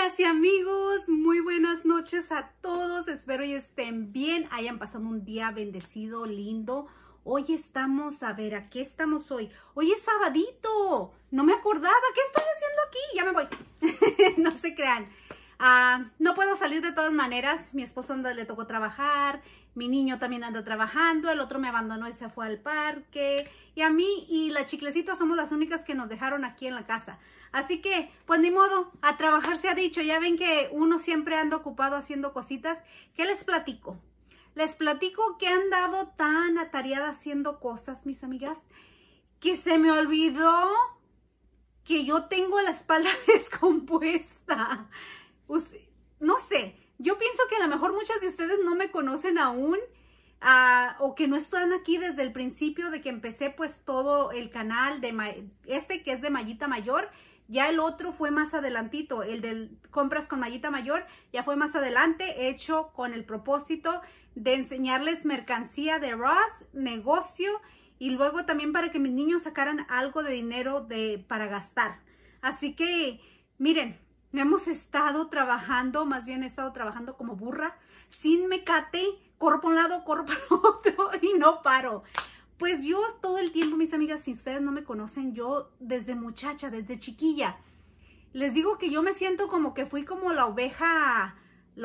Amigas y amigos, muy buenas noches a todos. Espero y estén bien, hayan pasado un día bendecido, lindo. Hoy estamos, a ver, ¿a qué estamos hoy? Hoy es sabadito. No me acordaba. ¿Qué estoy haciendo aquí? Ya me voy. No se crean. No puedo salir de todas maneras. Mi esposo le tocó trabajar. Mi niño también anda trabajando. El otro me abandonó y se fue al parque. Y a mí y la Chiclecita somos las únicas que nos dejaron aquí en la casa. Así que, pues ni modo, a trabajar se ha dicho. Ya ven que uno siempre anda ocupado haciendo cositas. ¿Qué les platico? Les platico que he andado tan atareada haciendo cosas, mis amigas, que se me olvidó que yo tengo la espalda descompuesta. No sé, yo pienso que a lo mejor muchas de ustedes no me conocen aún, o que no están aquí desde el principio de que empecé pues todo el canal de que es de Mallita Mayor. Ya el otro fue más adelantito, el de compras con Mallita Mayor, ya fue más adelante, hecho con el propósito de enseñarles mercancía de Ross, negocio, y luego también para que mis niños sacaran algo de dinero para gastar. Así que, miren, hemos estado trabajando, más bien he estado trabajando como burra, sin mecate, corro por un lado, corro por otro y no paro. Pues yo todo el tiempo, mis amigas, si ustedes no me conocen, yo desde muchacha, desde chiquilla, les digo que yo me siento como que fui como la abeja,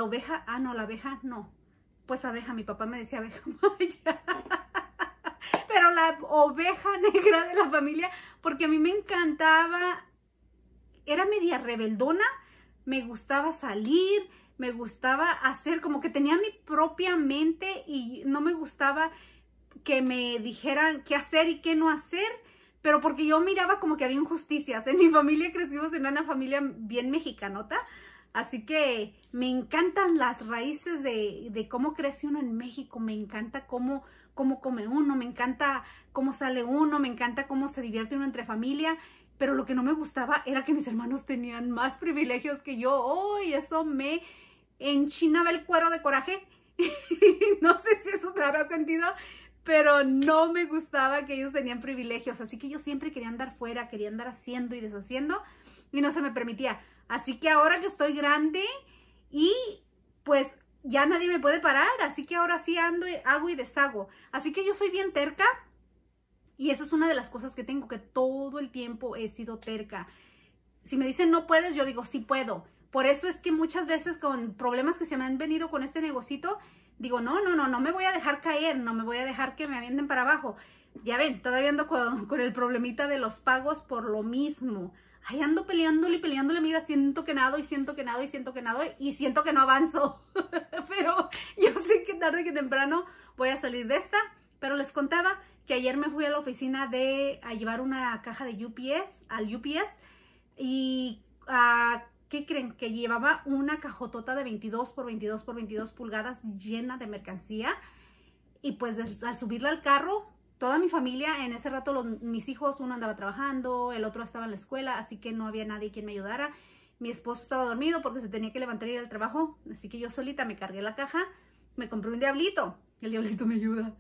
pues abeja, mi papá me decía abeja maya, pero la oveja negra de la familia, porque a mí me encantaba, era media rebeldona, me gustaba salir, me gustaba hacer, como que tenía mi propia mente y no me gustaba que me dijeran qué hacer y qué no hacer, pero porque yo miraba como que había injusticias. En mi familia crecimos en una familia bien mexicanota, así que me encantan las raíces de cómo crece uno en México, me encanta cómo come uno, me encanta cómo sale uno, me encanta cómo se divierte uno entre familia, pero lo que no me gustaba era que mis hermanos tenían más privilegios que yo. ¡Oh! Y eso me enchinaba el cuero de coraje. No sé si eso te hará sentido, pero no me gustaba que ellos tenían privilegios, así que yo siempre quería andar fuera, quería andar haciendo y deshaciendo y no se me permitía. Así que ahora que estoy grande y pues ya nadie me puede parar, así que ahora sí ando, hago y deshago. Así que yo soy bien terca y esa es una de las cosas que tengo, que todo el tiempo he sido terca. Si me dicen no puedes, yo digo sí puedo. Por eso es que muchas veces con problemas que se me han venido con este negocito, digo, no me voy a dejar caer, no me voy a dejar que me avienten para abajo. Ya ven, todavía ando con el problemita de los pagos por lo mismo. Ahí ando peleándole, amiga, siento que nado y siento que nado y siento que nado y siento que no avanzo. Pero yo sé que tarde que temprano voy a salir de esta. Pero les contaba que ayer me fui a la oficina a llevar una caja de UPS, al UPS, y ¿qué creen? Que llevaba una cajotota de 22 por 22 por 22 pulgadas llena de mercancía. Y pues al subirla al carro, toda mi familia, en ese rato mis hijos, uno andaba trabajando, el otro estaba en la escuela, así que no había nadie quien me ayudara. Mi esposo estaba dormido porque se tenía que levantar y ir al trabajo, así que yo solita me cargué la caja, me compré un diablito. El diablito me ayuda.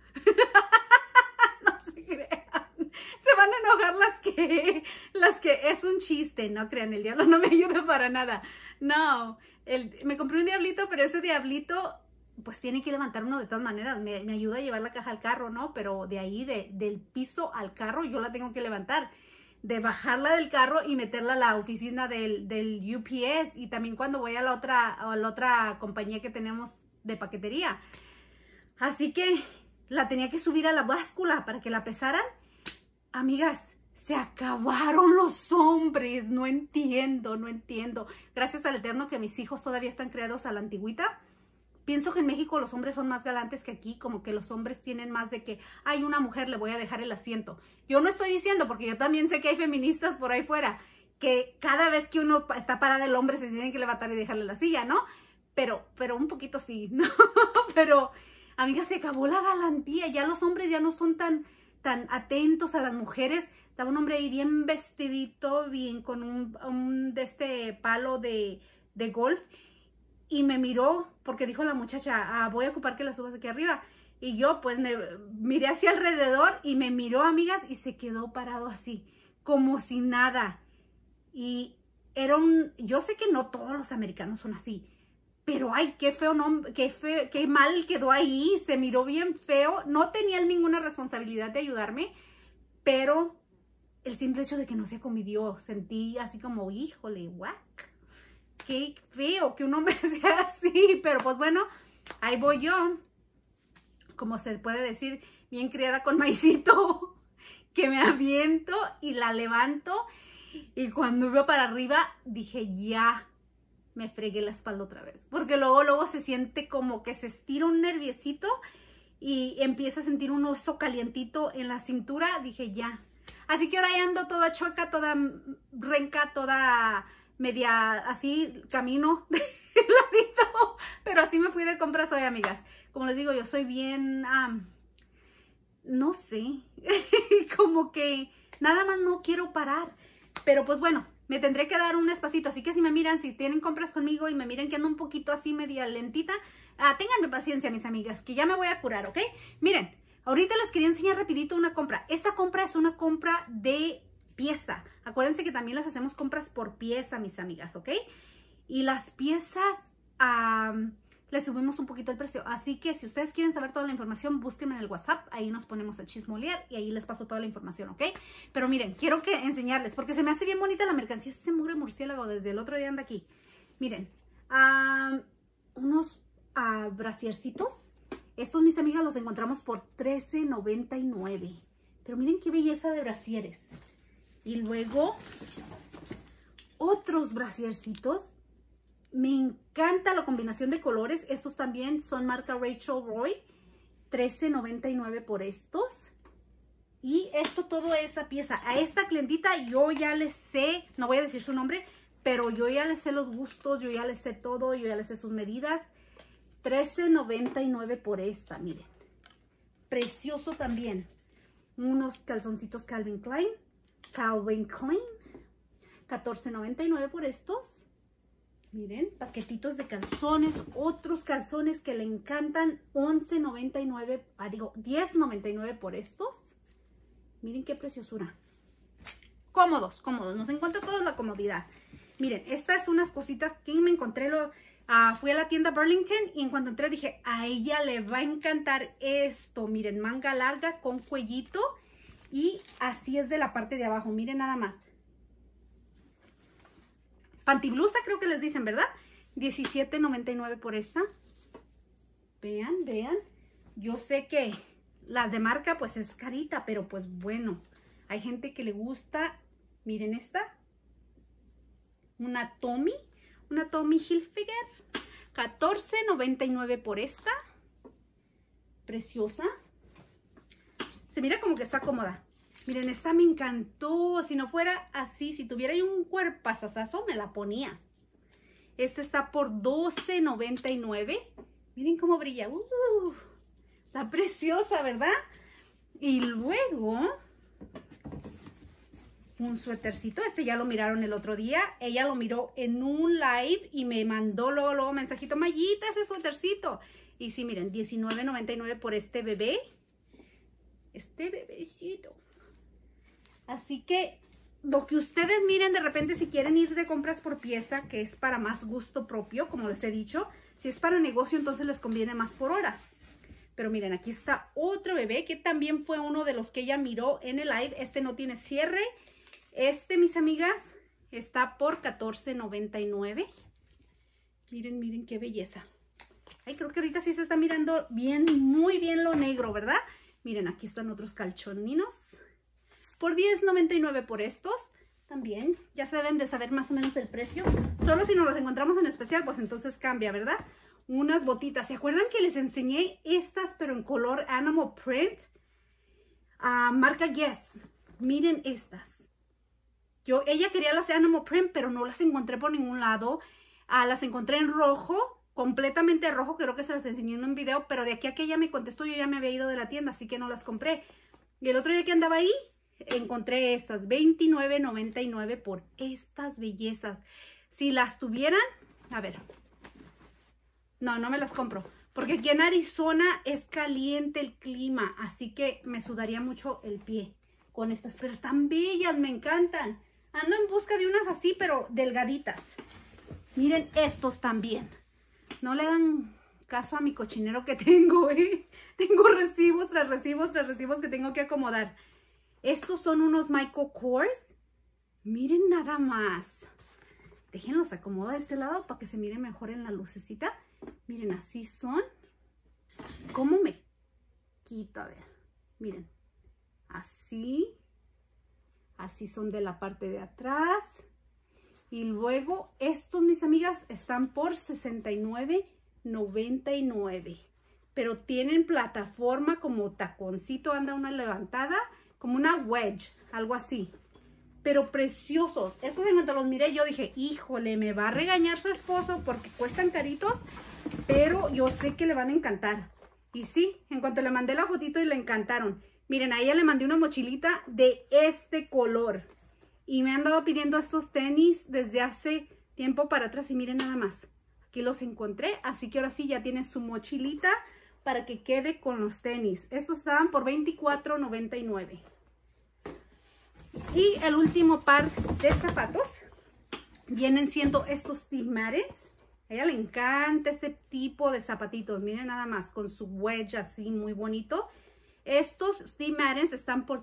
Se van a enojar las que es un chiste, no crean, el diablo no me ayuda para nada. No, me compré un diablito, pero ese diablito pues tiene que levantar uno de todas maneras, me ayuda a llevar la caja al carro, ¿no? Pero de ahí, del piso al carro, yo la tengo que levantar, de bajarla del carro y meterla a la oficina del UPS, y también cuando voy a la otra compañía que tenemos de paquetería. Así que la tenía que subir a la báscula para que la pesaran. Amigas, se acabaron los hombres, no entiendo. Gracias al Eterno que mis hijos todavía están criados a la antigüita. Pienso que en México los hombres son más galantes que aquí, como que los hombres tienen más de que, hay una mujer, le voy a dejar el asiento. Yo no estoy diciendo, porque yo también sé que hay feministas por ahí fuera, que cada vez que uno está parada el hombre se tiene que levantar y dejarle la silla, ¿no? Pero un poquito sí, ¿no? Pero, amigas, se acabó la galantía, ya los hombres ya no son tan atentos a las mujeres. Estaba un hombre ahí bien vestidito, bien con un palo de golf, y me miró porque dijo la muchacha, voy a ocupar que la subas aquí arriba. Y yo pues me miré hacia alrededor y me miró, amigas, y se quedó parado así, como si nada. Y yo sé que no todos los americanos son así, pero ay, qué feo, qué mal quedó ahí, se miró bien feo, no tenía ninguna responsabilidad de ayudarme, pero el simple hecho de que no se comidió, sentí así como, híjole, guac, qué feo que un hombre sea así, pero pues bueno, ahí voy yo, como se puede decir, bien criada con maicito, que me aviento y la levanto, y cuando iba para arriba dije, ya me fregué la espalda otra vez, porque luego se siente como que se estira un nerviosito y empieza a sentir un oso calientito en la cintura, dije ya. Así que ahora ya ando toda chueca, toda renca, toda media así, camino de ladito, pero así me fui de compras hoy, amigas. Como les digo, yo soy bien, no sé, como que nada más no quiero parar, pero pues bueno, me tendré que dar un espacito, así que si me miran, si tienen compras conmigo y me miran que ando un poquito así media lentita, ténganme paciencia, mis amigas, que ya me voy a curar, ¿ok? Miren, ahorita les quería enseñar rapidito una compra. Esta compra es una compra de pieza. Acuérdense que también las hacemos compras por pieza, mis amigas, ¿ok? Y las piezas, les subimos un poquito el precio. Así que si ustedes quieren saber toda la información, búsquenme en el WhatsApp. Ahí nos ponemos a chismolear y ahí les paso toda la información, ¿ok? Pero miren, quiero enseñarles, porque se me hace bien bonita la mercancía. Ese mugre murciélago desde el otro día anda aquí. Miren, unos brasiercitos. Estos, mis amigas, los encontramos por $13.99. Pero miren qué belleza de brasieres. Y luego, otros brasiercitos. Me encanta la combinación de colores. Estos también son marca Rachel Roy. $13.99 por estos. Y esto todo esa pieza. A esta clientita yo ya les sé, no voy a decir su nombre, pero yo ya les sé los gustos, yo ya les sé todo, yo ya les sé sus medidas. $13.99 por esta, miren. Precioso también. Unos calzoncitos Calvin Klein. $14.99 por estos. Miren, paquetitos de calzones. Otros calzones que le encantan. $11.99. $10.99 por estos. Miren qué preciosura. Cómodos, cómodos. Nos encuentra toda la comodidad. Miren, estas son unas cositas que me encontré. Fui a la tienda Burlington y en cuanto entré dije, a ella le va a encantar esto. Miren, manga larga con cuellito y así es de la parte de abajo. Miren nada más. Pantiblusa creo que les dicen, ¿verdad? $17.99 por esta. Vean, vean. Yo sé que las de marca pues es carita, pero pues bueno. Hay gente que le gusta. Miren esta. Una Tommy Hilfiger. $14.99 por esta. Preciosa. Se mira como que está cómoda. Miren, esta me encantó. Si no fuera así, si tuviera yo un cuerpazazazo, me la ponía. Esta está por $12.99. Miren cómo brilla. Está preciosa, ¿verdad? Y luego, un suétercito. Este ya lo miraron el otro día. Ella lo miró en un live y me mandó luego mensajito. Mayita, ese suétercito. Y sí, miren, $19.99 por este bebé. Este bebecito. Así que lo que ustedes miren de repente si quieren ir de compras por pieza, que es para más gusto propio, como les he dicho. Si es para negocio, entonces les conviene más por hora. Pero miren, aquí está otro bebé que también fue uno de los que ella miró en el live. Este no tiene cierre. Este, mis amigas, está por $14.99. Miren, miren qué belleza. Ay, creo que ahorita sí se está mirando bien, muy bien lo negro, ¿verdad? Miren, aquí están otros calchoninos. Por $10.99 por estos. También, ya se deben de saber más o menos el precio. Solo si nos los encontramos en especial, pues entonces cambia, ¿verdad? Unas botitas. ¿Se acuerdan que les enseñé estas, pero en color Animal Print? Marca Guess. Miren estas. Ella quería las Animal Print, pero no las encontré por ningún lado. Las encontré en rojo, completamente rojo. Creo que se las enseñé en un video, pero de aquí a que ella me contestó, yo ya me había ido de la tienda, así que no las compré. Y el otro día que andaba ahí, encontré estas. $29.99 por estas bellezas. Si las tuvieran, a ver. No me las compro. Porque aquí en Arizona es caliente el clima, así que me sudaría mucho el pie con estas. Pero están bellas, me encantan. Ando en busca de unas así, pero delgaditas. Miren estos también. No le dan caso a mi cochinero que tengo, ¿eh? Tengo recibos tras recibos tras recibos que tengo que acomodar. Estos son unos Michael Kors. Miren nada más. Déjenlos acomodo de este lado para que se miren mejor en la lucecita. Miren, así son. ¿Cómo me quito? A ver, miren. Así. Así son de la parte de atrás. Y luego estos, mis amigas, están por $69.99. Pero tienen plataforma como taconcito, anda una levantada, como una wedge, algo así. Pero preciosos. Estos en cuanto los miré yo dije, híjole, me va a regañar su esposo porque cuestan caritos, pero yo sé que le van a encantar. Y sí, en cuanto le mandé la fotito y le encantaron. Miren, a ella le mandé una mochilita de este color. Y me han dado pidiendo estos tenis desde hace tiempo para atrás. Y miren nada más. Aquí los encontré. Así que ahora sí ya tiene su mochilita para que quede con los tenis. Estos estaban por $24.99. Y el último par de zapatos vienen siendo estos Steve Maddens. A ella le encanta este tipo de zapatitos. Miren nada más con su wedge así muy bonito. Estos Steve Maddens están por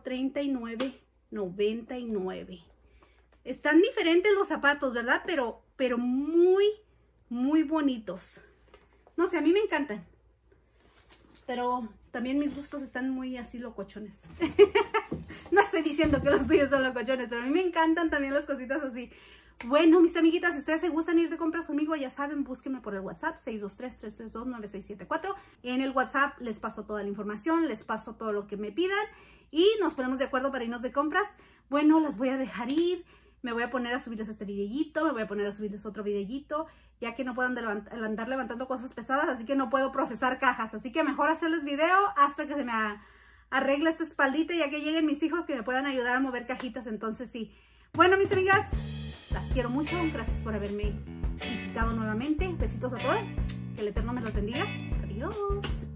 $39.99. Están diferentes los zapatos, ¿verdad? Pero muy, muy bonitos. No sé, a mí me encantan. Pero también mis gustos están muy así locochones. No estoy diciendo que los tuyos son locochones, pero a mí me encantan también las cositas así. Bueno, mis amiguitas, si ustedes se gustan ir de compras conmigo, ya saben, búsquenme por el WhatsApp 623-332-9674. En el WhatsApp les paso toda la información, les paso todo lo que me pidan y nos ponemos de acuerdo para irnos de compras. Bueno, las voy a dejar ir. Me voy a poner a subirles este videíto, me voy a poner a subirles otro videíto, ya que no puedo andar levantando cosas pesadas, así que no puedo procesar cajas. Así que mejor hacerles video hasta que se me arregle esta espaldita, ya que lleguen mis hijos que me puedan ayudar a mover cajitas. Entonces sí. Bueno, mis amigas, las quiero mucho. Gracias por haberme visitado nuevamente. Besitos a todos. Que el Eterno me los bendiga. Adiós.